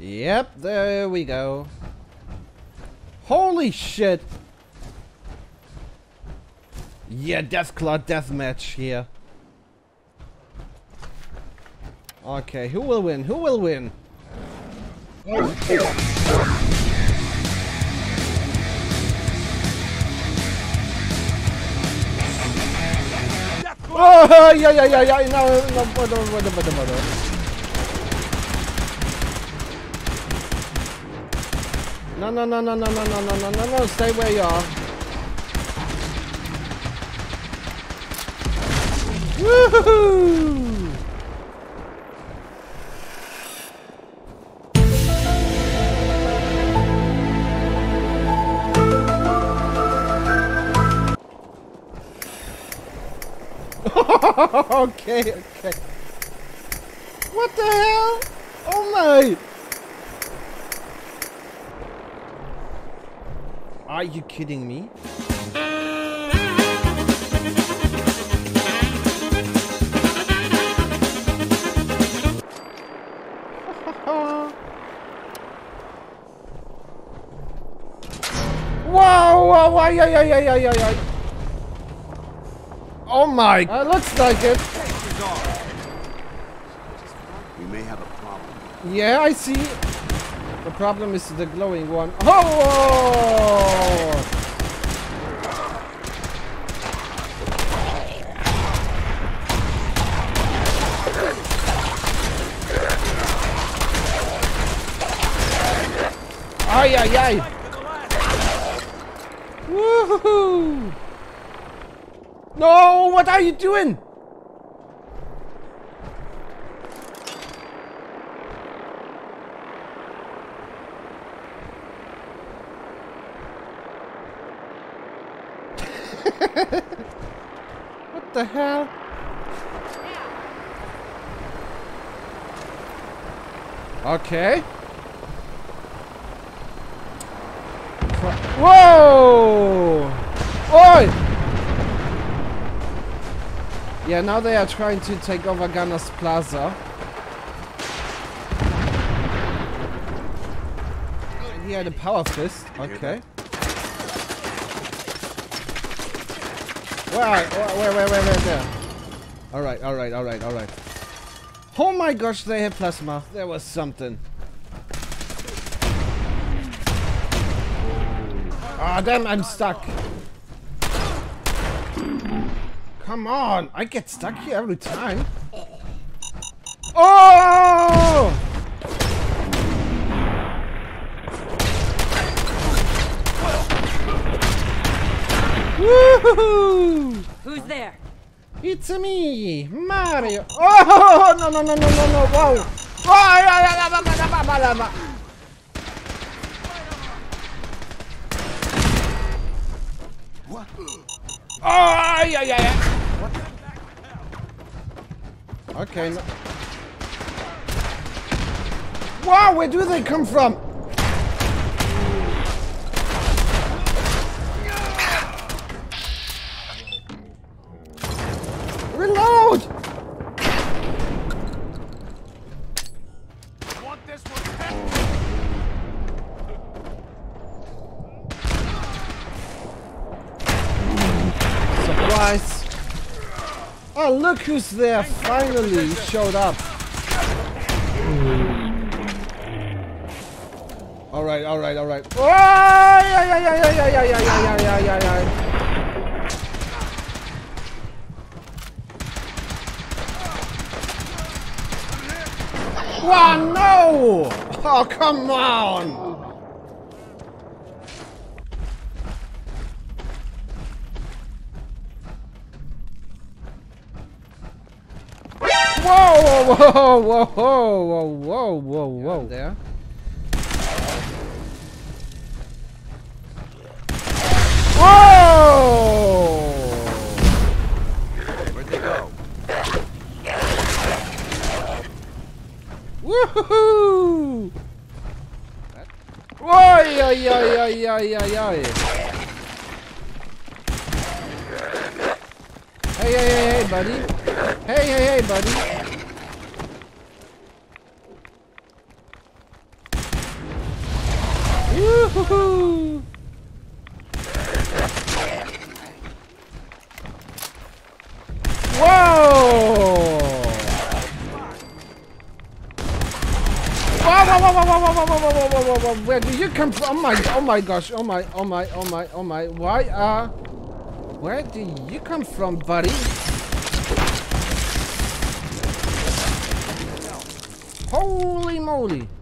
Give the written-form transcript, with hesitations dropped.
Yep, there we go. Holy shit! Yeah, Deathclaw deathmatch here. Okay, who will win? Who will win? Oh, yeah. No, stay where you are. Woohoo! Okay. What the hell? Oh my! Are you kidding me? Whoa, yeah. Oh my, looks like it. We may have a problem. Yeah, I see. The problem is the glowing one. Oh! Ay. Woohoo! No, what are you doing? What the hell? Okay. Whoa! Oi! Yeah, now they are trying to take over Gunner's Plaza. He had a power fist. Okay. Where there? Alright. Oh my gosh, they have plasma. There was something. Ah, damn, I'm stuck. Come on, I get stuck here every time. Oh! Woohoo! Who's there? It's me, Mario. Oh, no, wow. Oh, What? oh, yeah. Okay. No. Wow, where do they come from? Reload! Want this one? Surprise! Oh, look who's there! Finally showed up. All right. Oh, yeah. Wow, no! Oh, come on! Whoa! There. Whoa! Where'd they go? Woohoo! Oi! Hey, buddy. Hey, buddy. Woohoo! Whoa! Whoa! Where do you come from? Oh my gosh! Oh my! Why? Where do you come from, buddy? Holy moly!